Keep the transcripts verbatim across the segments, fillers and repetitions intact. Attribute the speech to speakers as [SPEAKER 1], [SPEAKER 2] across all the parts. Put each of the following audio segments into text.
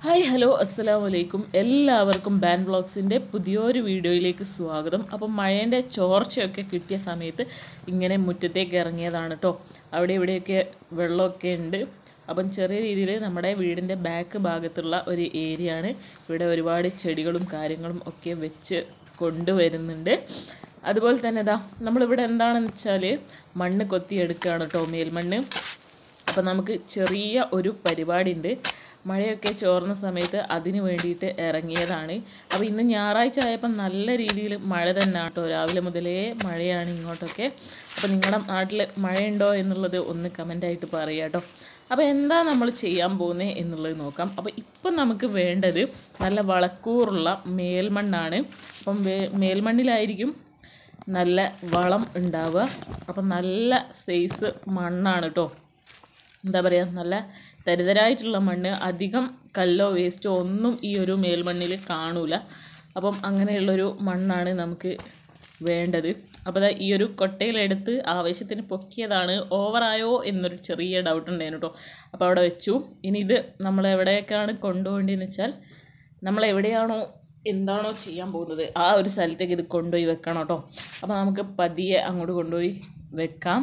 [SPEAKER 1] Hi hello അസ്സലാമു അലൈക്കും. എല്ലാവർക്കും ബാൻ വ്ളോഗ്സിൻ്റെ പുതിയൊരു വീഡിയോയിലേക്ക് സ്വാഗതം. അപ്പം മഴേൻ്റെ ചോർച്ചയൊക്കെ കിട്ടിയ സമയത്ത് ഇങ്ങനെ മുറ്റത്തേക്ക് ഇറങ്ങിയതാണ് കേട്ടോ. അവിടെ ഇവിടെയൊക്കെ വെള്ളമൊക്കെ ഉണ്ട്. അപ്പം ചെറിയ രീതിയിൽ നമ്മുടെ വീടിൻ്റെ ബാക്ക് ഭാഗത്തുള്ള ഒരു ഏരിയ ആണ്. ഇവിടെ ഒരുപാട് ചെടികളും കാര്യങ്ങളും ഒക്കെ വെച്ച് കൊണ്ടുവരുന്നുണ്ട്. അതുപോലെ തന്നെ ഇതാ നമ്മളിവിടെ എന്താണെന്ന് വെച്ചാൽ മണ്ണ് കൊത്തിയെടുക്കുകയാണ് കേട്ടോ, മേൽമണ്ണ്. അപ്പം നമുക്ക് ചെറിയ ഒരു പരിപാടി ഉണ്ട്. മഴയൊക്കെ ചോർന്ന സമയത്ത് അതിന് വേണ്ടിയിട്ട് ഇറങ്ങിയതാണ്. അപ്പോൾ ഇന്ന് ഞായറാഴ്ച ആയപ്പോൾ നല്ല രീതിയിൽ മഴ തന്നെ കേട്ടോ. രാവിലെ മുതലേ മഴയാണ് ഇങ്ങോട്ടൊക്കെ. അപ്പോൾ നിങ്ങളുടെ നാട്ടിൽ മഴയുണ്ടോ എന്നുള്ളത് ഒന്ന് കമൻ്റായിട്ട് പറയുക കേട്ടോ. അപ്പോൾ എന്താ നമ്മൾ ചെയ്യാൻ പോകുന്നത് എന്നുള്ളത് നോക്കാം. അപ്പോൾ ഇപ്പം നമുക്ക് വേണ്ടത് നല്ല വളക്കൂറുള്ള മേൽമണ്ണാണ്. അപ്പം മേൽമണ്ണിലായിരിക്കും നല്ല വളം ഉണ്ടാവുക. അപ്പം നല്ല സൈസ് മണ്ണാണ് കേട്ടോ. എന്താ പറയുക, നല്ല തരിതരായിട്ടുള്ള മണ്ണ്. അധികം കല്ലോ വേസ്റ്റോ ഒന്നും ഈ ഒരു മേൽമണ്ണിൽ കാണൂല. അപ്പം അങ്ങനെയുള്ളൊരു മണ്ണാണ് നമുക്ക് വേണ്ടത്. അപ്പോൾ അതാ ഈ ഒരു കൊട്ടയിലെടുത്ത് ആവശ്യത്തിന് പൊക്കിയതാണ്. ഓവറായോ എന്നൊരു ചെറിയ ഡൗട്ട് ഉണ്ടായിരുന്നു കേട്ടോ. അപ്പോൾ അവിടെ വെച്ചു. ഇനി ഇത് നമ്മൾ എവിടേക്കാണ് കൊണ്ടുപോകേണ്ടതെന്ന് വെച്ചാൽ നമ്മൾ എവിടെയാണോ എന്താണോ ചെയ്യാൻ പോകുന്നത് ആ ഒരു സ്ഥലത്തേക്ക് ഇത് കൊണ്ടുപോയി വെക്കണം കേട്ടോ. അപ്പോൾ നമുക്ക് പതിയെ അങ്ങോട്ട് കൊണ്ടുപോയി വെക്കാം.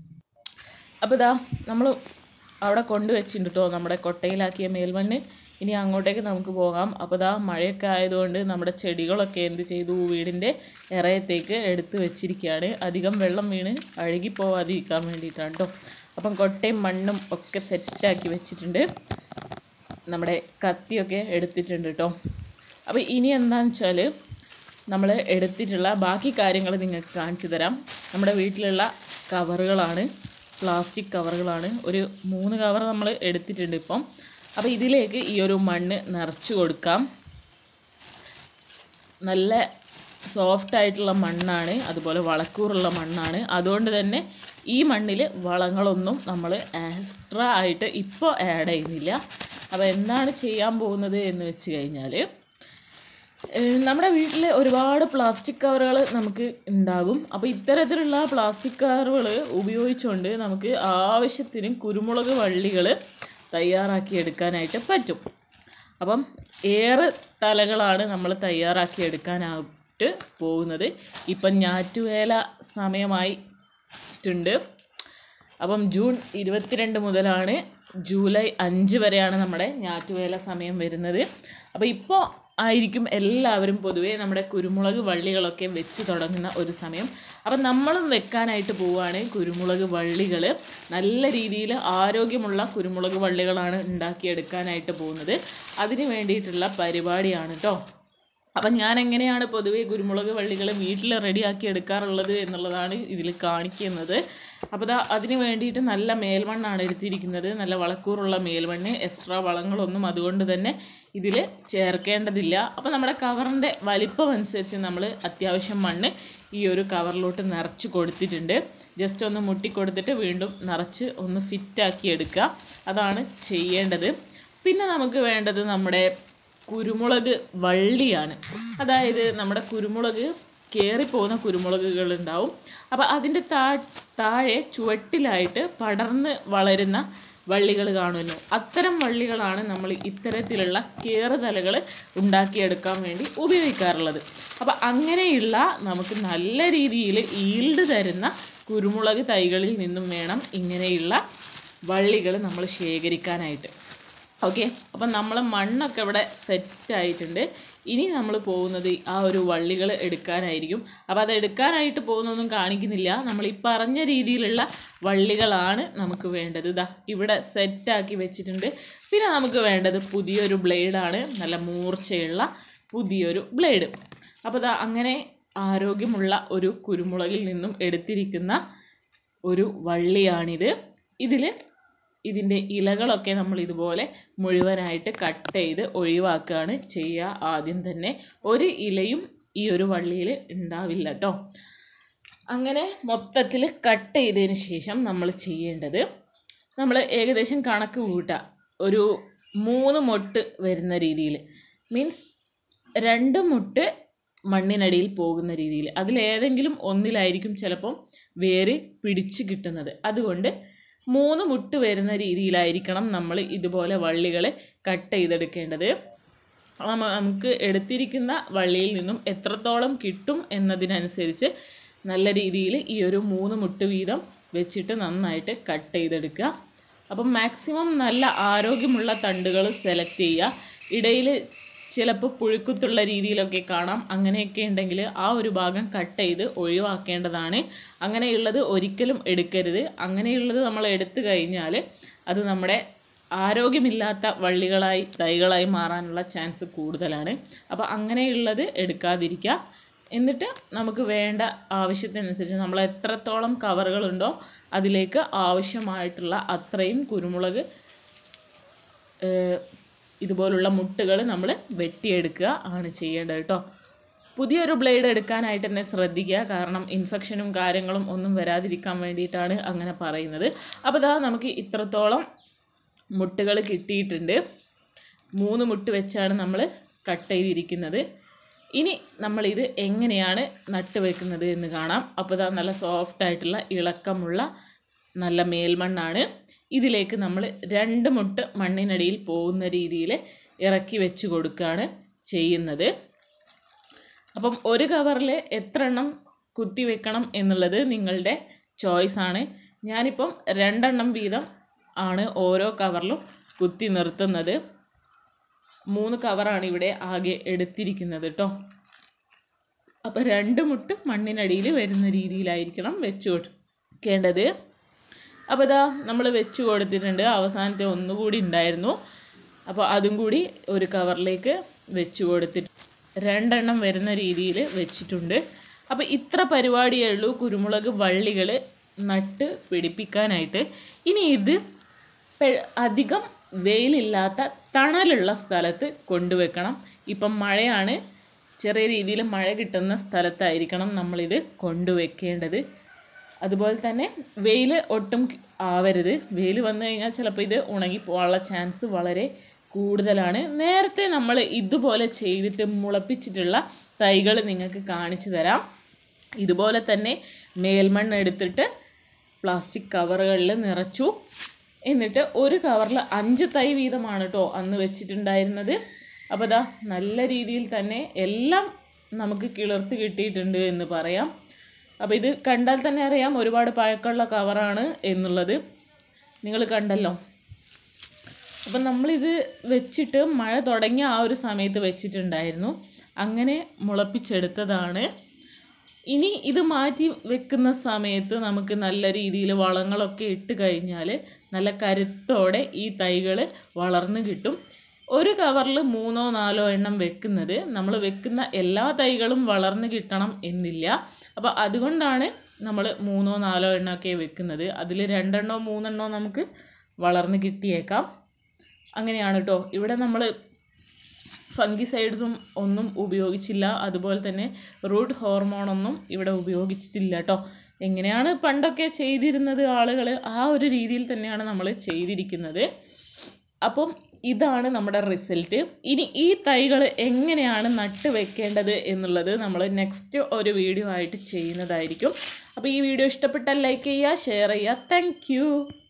[SPEAKER 1] അപ്പോൾ ഇതാ നമ്മൾ അവിടെ കൊണ്ടുവച്ചിട്ടുണ്ട് കേട്ടോ നമ്മുടെ കൊട്ടയിലാക്കിയ മേൽമണ്ണ്. ഇനി അങ്ങോട്ടേക്ക് നമുക്ക് പോകാം. അപ്പോൾ ഇതാ മഴയൊക്കെ ആയതുകൊണ്ട് നമ്മുടെ ചെടികളൊക്കെ എന്ത് ചെയ്തു, വീടിൻ്റെ ഇറയത്തേക്ക് എടുത്ത് വെച്ചിരിക്കുകയാണ്. അധികം വെള്ളം വീണ് അഴുകിപ്പോവാതിരിക്കാൻ വേണ്ടിയിട്ടാണ് കേട്ടോ. അപ്പം കൊട്ടയും മണ്ണും ഒക്കെ സെറ്റാക്കി വെച്ചിട്ടുണ്ട്. നമ്മുടെ കത്തിയൊക്കെ എടുത്തിട്ടുണ്ട് കേട്ടോ. അപ്പോൾ ഇനി എന്താണെന്ന് വെച്ചാൽ നമ്മൾ എടുത്തിട്ടുള്ള ബാക്കി കാര്യങ്ങൾ നിങ്ങൾക്ക് കാണിച്ചു തരാം. നമ്മുടെ വീട്ടിലുള്ള കവറുകളാണ്, പ്ലാസ്റ്റിക് കവറുകളാണ്. ഒരു മൂന്ന് കവർ നമ്മൾ എടുത്തിട്ടുണ്ട് ഇപ്പം. അപ്പോൾ ഇതിലേക്ക് ഈ ഒരു മണ്ണ് നിറച്ച് കൊടുക്കാം. നല്ല സോഫ്റ്റായിട്ടുള്ള മണ്ണാണ്, അതുപോലെ വളക്കൂറുള്ള മണ്ണാണ്. അതുകൊണ്ട് തന്നെ ഈ മണ്ണിൽ വളങ്ങളൊന്നും നമ്മൾ എക്സ്ട്രാ ആയിട്ട് ഇപ്പോൾ ആഡ് ചെയ്യുന്നില്ല. അപ്പോൾ എന്താണ് ചെയ്യാൻ പോകുന്നത് എന്ന് വെച്ച് കഴിഞ്ഞാൽ, നമ്മുടെ വീട്ടിൽ ഒരുപാട് പ്ലാസ്റ്റിക് കവറുകൾ നമുക്ക് ഉണ്ടാകും. അപ്പോൾ ഇത്തരത്തിലുള്ള പ്ലാസ്റ്റിക് കവറുകൾ ഉപയോഗിച്ചുകൊണ്ട് നമുക്ക് ആവശ്യത്തിന് കുരുമുളക് വള്ളികൾ തയ്യാറാക്കി എടുക്കാനായിട്ട് പറ്റും. അപ്പം ഏറെ തലകളാണ് നമ്മൾ തയ്യാറാക്കി എടുക്കാനായിട്ട് പോകുന്നത്. ഇപ്പം ഞാറ്റുവേല സമയമായിട്ടുണ്ട്. അപ്പം ജൂൺ ഇരുപത്തിരണ്ട് മുതലാണ് ജൂലൈ അഞ്ച് വരെയാണ് നമ്മുടെ ഞാറ്റുവേല സമയം വരുന്നത്. അപ്പോൾ ഇപ്പോൾ ആയിരിക്കും എല്ലാവരും പൊതുവേ നമ്മുടെ കുരുമുളക് വള്ളികളൊക്കെ വെച്ച് തുടങ്ങുന്ന ഒരു സമയം. അപ്പം നമ്മളും വെക്കാനായിട്ട് പോവുകയാണ് കുരുമുളക് വള്ളികൾ. നല്ല രീതിയിൽ ആരോഗ്യമുള്ള കുരുമുളക് വള്ളികളാണ് ഉണ്ടാക്കിയെടുക്കാനായിട്ട് പോകുന്നത്. അതിന് വേണ്ടിയിട്ടുള്ള പരിപാടിയാണ് കേട്ടോ. അപ്പം ഞാൻ എങ്ങനെയാണ് പൊതുവേ കുരുമുളക് വള്ളികൾ വീട്ടിൽ റെഡിയാക്കി എടുക്കാറുള്ളത് എന്നുള്ളതാണ് ഇതിൽ കാണിക്കുന്നത്. അപ്പോൾ ദാ അതിന് വേണ്ടിയിട്ട് നല്ല മേൽമണ്ണാണ് എടുത്തിരിക്കുന്നത്. നല്ല വളക്കൂറുള്ള മേൽമണ്ണ്. എക്സ്ട്രാ വളങ്ങളൊന്നും അതുകൊണ്ട് തന്നെ ഇതിൽ ചേർക്കേണ്ടതില്ല. അപ്പോൾ നമ്മുടെ കവറിൻ്റെ വലിപ്പം അനുസരിച്ച് നമ്മൾ അത്യാവശ്യം മണ്ണ് ഈ ഒരു കവറിലോട്ട് നിറച്ച് കൊടുത്തിട്ടുണ്ട്. ജസ്റ്റ് ഒന്ന് മുട്ടി കൊടുത്തിട്ട് വീണ്ടും നിറച്ച് ഒന്ന് ഫിറ്റാക്കി എടുക്കുക. അതാണ് ചെയ്യേണ്ടത്. പിന്നെ നമുക്ക് വേണ്ടത് നമ്മുടെ കുരുമുളക് വള്ളിയാണ്. അതായത് നമ്മുടെ കുരുമുളക് കയറിപ്പോകുന്ന കുരുമുളകുകളുണ്ടാവും. അപ്പോൾ അതിൻ്റെ താ താഴെ ചുവട്ടിലായിട്ട് പടർന്ന് വളരുന്ന വള്ളികൾ കാണുമല്ലോ. അത്തരം വള്ളികളാണ് നമ്മൾ ഇത്തരത്തിലുള്ള കയറുതലകൾ ഉണ്ടാക്കിയെടുക്കാൻ വേണ്ടി ഉപയോഗിക്കാറുള്ളത്. അപ്പോൾ അങ്ങനെയുള്ള നമുക്ക് നല്ല രീതിയിൽ ഈൽഡ് തരുന്ന കുരുമുളക് തൈകളിൽ നിന്നും വേണം ഇങ്ങനെയുള്ള വള്ളികൾ നമ്മൾ ശേഖരിക്കാനായിട്ട്. ഓക്കെ, അപ്പം നമ്മൾ മണ്ണൊക്കെ ഇവിടെ സെറ്റായിട്ടുണ്ട്. ഇനി നമ്മൾ പോകുന്നത് ആ ഒരു വള്ളികൾ എടുക്കാനായിരിക്കും. അപ്പോൾ അത് എടുക്കാനായിട്ട് പോകുന്നൊന്നും കാണിക്കുന്നില്ല. നമ്മൾ ഈ പറഞ്ഞ രീതിയിലുള്ള വള്ളികളാണ് നമുക്ക് വേണ്ടത്. ഇതാ ഇവിടെ സെറ്റാക്കി വെച്ചിട്ടുണ്ട്. പിന്നെ നമുക്ക് വേണ്ടത് പുതിയൊരു ബ്ലേഡാണ്, നല്ല മൂർച്ചയുള്ള പുതിയൊരു ബ്ലേഡ്. അപ്പോൾ ഇതാ അങ്ങനെ ആരോഗ്യമുള്ള ഒരു കുരുമുളകിൽ നിന്നും എടുത്തിരിക്കുന്ന ഒരു വള്ളിയാണിത്. ഇതിൽ ഇതിൻ്റെ ഇലകളൊക്കെ നമ്മൾ ഇതുപോലെ മുഴുവനായിട്ട് കട്ട് ചെയ്ത് ഒഴിവാക്കുകയാണ് ചെയ്യുക. ആദ്യം തന്നെ ഒരു ഇലയും ഈ ഒരു വള്ളിയിൽ ഉണ്ടാവില്ല കേട്ടോ. അങ്ങനെ മൊത്തത്തിൽ കട്ട് ചെയ്തതിന് ശേഷം നമ്മൾ ചെയ്യേണ്ടത്, നമ്മൾ ഏകദേശം കണക്ക് കൂട്ടുക. ഒരു മൂന്ന് മൊട്ട് വരുന്ന രീതിയിൽ, മീൻസ് രണ്ട് മുട്ട് മണ്ണിനടിയിൽ പോകുന്ന രീതിയിൽ. അതിലേതെങ്കിലും ഒന്നിലായിരിക്കും ചിലപ്പം വേര് പിടിച്ച് കിട്ടുന്നത്. അതുകൊണ്ട് മൂന്ന് മുട്ട് വരുന്ന രീതിയിലായിരിക്കണം നമ്മൾ ഇതുപോലെ വള്ളികൾ കട്ട് ചെയ്തെടുക്കേണ്ടത്. നമുക്ക് എടുത്തിരിക്കുന്ന വള്ളിയിൽ നിന്നും എത്രത്തോളം കിട്ടും എന്നതിനനുസരിച്ച് നല്ല രീതിയിൽ ഈ ഒരു മൂന്ന് മുട്ട് വീതം വെച്ചിട്ട് നന്നായിട്ട് കട്ട് ചെയ്തെടുക്കുക. അപ്പം മാക്സിമം നല്ല ആരോഗ്യമുള്ള തണ്ടുകൾ സെലക്ട് ചെയ്യുക. ഇടയിൽ ചിലപ്പോൾ പുഴുക്കുത്തുള്ള രീതിയിലൊക്കെ കാണാം. അങ്ങനെയൊക്കെ ഉണ്ടെങ്കിൽ ആ ഒരു ഭാഗം കട്ട് ചെയ്ത് ഒഴിവാക്കേണ്ടതാണ്. അങ്ങനെയുള്ളത് ഒരിക്കലും എടുക്കരുത്. അങ്ങനെയുള്ളത് നമ്മൾ എടുത്തു കഴിഞ്ഞാൽ അത് നമ്മുടെ ആരോഗ്യമില്ലാത്ത വള്ളികളായി തൈകളായി മാറാനുള്ള ചാൻസ് കൂടുതലാണ്. അപ്പോൾ അങ്ങനെയുള്ളത് എടുക്കാതിരിക്കുക. എന്നിട്ട് നമുക്ക് വേണ്ട ആവശ്യത്തിനനുസരിച്ച് നമ്മൾ എത്രത്തോളം കവറുകളുണ്ടോ അതിലേക്ക് ആവശ്യമായിട്ടുള്ള അത്രയും കുരുമുളക് ഇതുപോലുള്ള മുട്ടുകൾ നമ്മൾ വെട്ടിയെടുക്കുക ആണ് ചെയ്യേണ്ടത് കേട്ടോ. പുതിയൊരു ബ്ലേഡ് എടുക്കാനായിട്ട് തന്നെ ശ്രദ്ധിക്കുക. കാരണം ഇൻഫെക്ഷനും കാര്യങ്ങളും ഒന്നും വരാതിരിക്കാൻ വേണ്ടിയിട്ടാണ് അങ്ങനെ പറയുന്നത്. അപ്പോൾ ഇതാ നമുക്ക് ഇത്രത്തോളം മുട്ടുകൾ കിട്ടിയിട്ടുണ്ട്. മൂന്ന് മുട്ട് വെച്ചാണ് നമ്മൾ കട്ട് ചെയ്തിരിക്കുന്നത്. ഇനി നമ്മളിത് എങ്ങനെയാണ് നട്ട് വെക്കുന്നത് എന്ന് കാണാം. അപ്പോൾ ഇതാ നല്ല സോഫ്റ്റായിട്ടുള്ള ഇളക്കമുള്ള നല്ല മേൽമണ്ണാണ്. ഇതിലേക്ക് നമ്മൾ രണ്ട് മുട്ട് മണ്ണിനടിയിൽ പോകുന്ന രീതിയിൽ ഇറക്കി വെച്ച് കൊടുക്കുകയാണ് ചെയ്യുന്നത്. അപ്പം ഒരു കവറിൽ എത്ര എണ്ണം കുത്തി വെക്കണം എന്നുള്ളത് നിങ്ങളുടെ ചോയ്സാണ്. ഞാനിപ്പം രണ്ടെണ്ണം വീതം ആണ് ഓരോ കവറിലും കുത്തി നിർത്തുന്നത്. മൂന്ന് കവറാണ് ഇവിടെ ആകെ എടുത്തിരിക്കുന്നത് കേട്ടോ. അപ്പോൾ രണ്ട് മുട്ട് മണ്ണിനടിയിൽ വരുന്ന രീതിയിലായിരിക്കണം വെച്ച് കൊടുക്കേണ്ടത്. അപ്പോൾ ഇതാ നമ്മൾ വെച്ച് കൊടുത്തിട്ടുണ്ട്. അവസാനത്തെ ഒന്നുകൂടി ഉണ്ടായിരുന്നു. അപ്പോൾ അതും കൂടി ഒരു കവറിലേക്ക് വെച്ച് കൊടുത്തിട്ട് രണ്ടെണ്ണം വരുന്ന രീതിയിൽ വെച്ചിട്ടുണ്ട്. അപ്പോൾ ഇത്ര പരിപാടിയേ ഉള്ളൂ കുരുമുളക് വള്ളികൾ നട്ട് പിടിപ്പിക്കാനായിട്ട്. ഇനി ഇത് അധികം വെയിലില്ലാത്ത തണലുള്ള സ്ഥലത്ത് കൊണ്ടുവെക്കണം. ഇപ്പം മഴയാണ്, ചെറിയ രീതിയിൽ മഴ കിട്ടുന്ന സ്ഥലത്തായിരിക്കണം നമ്മളിത് കൊണ്ടുവെക്കേണ്ടത്. അതുപോലെ തന്നെ വെയിൽ ഒട്ടും ആവരുത്. വെയിൽ വന്നു കഴിഞ്ഞാൽ ചിലപ്പോൾ ഇത് ഉണങ്ങി പോകാനുള്ള ചാൻസ് വളരെ കൂടുതലാണ്. നേരത്തെ നമ്മൾ ഇതുപോലെ ചെയ്തിട്ട് മുളപ്പിച്ചിട്ടുള്ള തൈകൾ നിങ്ങൾക്ക് കാണിച്ചു തരാം. ഇതുപോലെ തന്നെ മേൽമണ്ണ് എടുത്തിട്ട് പ്ലാസ്റ്റിക് കവറുകളിൽ നിറച്ചു. എന്നിട്ട് ഒരു കവറിൽ അഞ്ച് തൈ വീതമാണ് കേട്ടോ അന്ന് വെച്ചിട്ടുണ്ടായിരുന്നത്. അപ്പോൾ ഇതാ നല്ല രീതിയിൽ തന്നെ എല്ലാം നമുക്ക് കിളിർത്ത് കിട്ടിയിട്ടുണ്ട് എന്ന് പറയാം. അപ്പോൾ ഇത് കണ്ടാൽ തന്നെ അറിയാം ഒരുപാട് പഴക്കമുള്ള കവറാണ് എന്നുള്ളത്. നിങ്ങൾ കണ്ടല്ലോ. അപ്പം നമ്മളിത് വെച്ചിട്ട് മഴ തുടങ്ങിയ ആ ഒരു സമയത്ത് വെച്ചിട്ടുണ്ടായിരുന്നു. അങ്ങനെ മുളപ്പിച്ചെടുത്തതാണ്. ഇനി ഇത് മാറ്റി വെക്കുന്ന സമയത്ത് നമുക്ക് നല്ല രീതിയിൽ വളങ്ങളൊക്കെ ഇട്ട് കഴിഞ്ഞാൽ നല്ല കരുത്തോടെ ഈ തൈകൾ വളർന്നു കിട്ടും. ഒരു കവറിൽ മൂന്നോ നാലോ എണ്ണം വെക്കുന്നത് നമ്മൾ വെക്കുന്ന എല്ലാ തൈകളും വളർന്നു കിട്ടണം എന്നില്ല. അപ്പോൾ അതുകൊണ്ടാണ് നമ്മൾ മൂന്നോ നാലോ എണ്ണമൊക്കെ വെക്കുന്നത്. അതിൽ രണ്ടെണ്ണോ മൂന്നെണ്ണോ നമുക്ക് വളർന്നു കിട്ടിയേക്കാം. അങ്ങനെയാണ് കേട്ടോ. ഇവിടെ നമ്മൾ ഫംഗിസൈഡ്സും ഒന്നും ഉപയോഗിച്ചില്ല. അതുപോലെ തന്നെ റൂട്ട് ഹോർമോണൊന്നും ഇവിടെ ഉപയോഗിച്ചിട്ടില്ല കേട്ടോ. എങ്ങനെയാണ് പണ്ടൊക്കെ ചെയ്തിരുന്നത് ആളുകൾ, ആ ഒരു രീതിയിൽ തന്നെയാണ് നമ്മൾ ചെയ്തിരിക്കുന്നത്. അപ്പം ഇതാണ് നമ്മുടെ റിസൾട്ട്. ഇനി ഈ തൈകൾ എങ്ങനെയാണ് നട്ട് വെക്കേണ്ടത് എന്നുള്ളത് നമ്മൾ നെക്സ്റ്റ് ഒരു വീഡിയോ ആയിട്ട് ചെയ്യുന്നതായിരിക്കും. അപ്പോൾ ഈ വീഡിയോ ഇഷ്ടപ്പെട്ടാൽ ലൈക്ക് ചെയ്യുക, ഷെയർ ചെയ്യുക. താങ്ക്